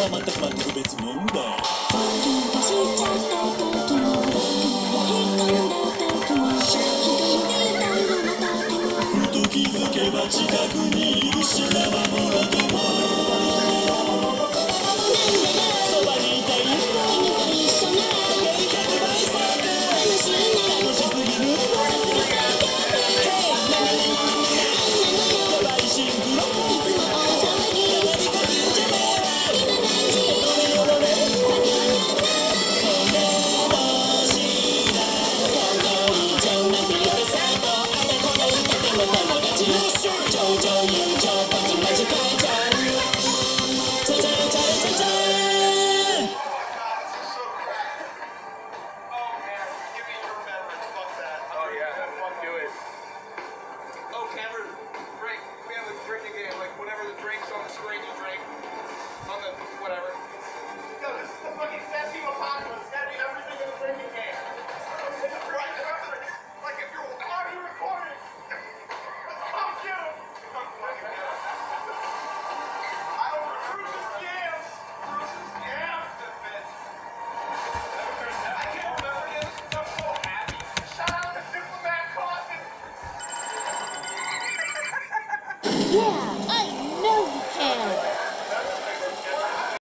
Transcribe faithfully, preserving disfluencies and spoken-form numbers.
は全く全く別問題。 しちゃった時もへこんだ時も一人で歌うの時もふと気づけば近くにいるし生もろともそばにいたい君と一緒ならかけるひゃくばいさ楽しいね楽しすぎるさすがさHeyななねんやばいシンクロいつも大騒ぎやばりかぎんじゃねえみんな大事どれよどれわけわかんないこのしらそこいちゃんなんて言って最高あんなこんな歌でも友達上々友情パチパチ変えちゃうチャチャチャチャチャ Oh, Cameron, drink. We have a drinking game, like whatever the drinks on the screen you drink. On the whatever. No, this is the fucking Septime Apocalypse. Gotta be everything in the drinking game. It's a right, like if you're already recording. Oh, you! I don't know. Bruce's Yams. Bruce's Yams. I can't remember it. I'm so happy. Shout out to Diplomat Caucus. Yeah